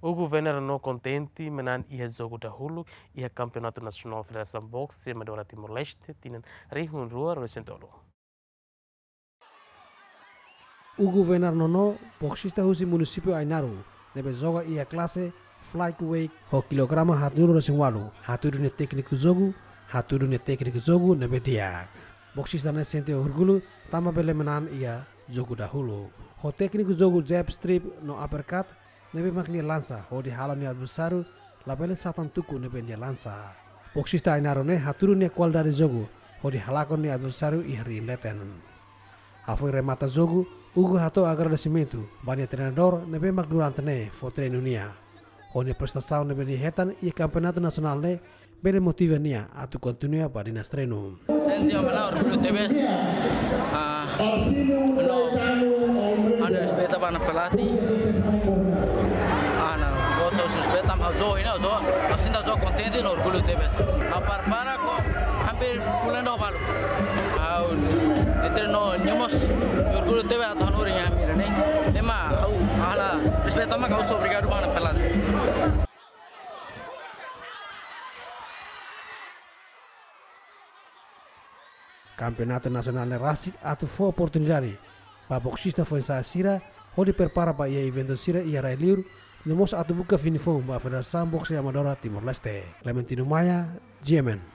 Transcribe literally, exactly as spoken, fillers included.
O governo não contente, menan ia jogo dahulu, ia campeonato nasional Federação Boxe Amadora Timor-Leste, tinan rihun rua resentolo. O governo no boxista husi município Ainaru, nebe joga ia classe flyweight ho kilograma haturu resingwalu, haturu ne técnico jogo, haturu ne técnico jogo nebe dia. Boxista ne sente orgulu, tama bele menan ia jogo dahulu. Ho técnico jogo jab strip no uppercut, nebe makni lança, ho di halau ni adversário, labele satan tuku nebe ni lança. Boxista Ainaru ne haturu ne kual dari jogo, ho di halakon ni adversário i hari leten. Afoi remata jogo, Ugo hato agradecimento, banyak treinador nebe mak durante ne fo treino nia. Hone prestação nebe ni hetan i campeonato nacional ne bele motiva nia atu continua pa dinas treino. Senti omela orgulho tebes. Ah, no. Ana respeita bana pelati. Ana, gosto respeita ma jo ina jo. Asinda jo contente no orgulho tebes. Apar para ko hampir fulano balu. Au, treino nyamos orgulho tebes atau nuri yang mirane. Lema au ala respeita ma kau so obrigado bana pelati. Campeonato Nacional de Rasik atu foi oportunidade para boxista foi sa sira onde prepara para ia evento sira ia railiur nemos atu buka finifom ba Federação Boxe Amadora Timor-Leste. Clementino Maya, G M N.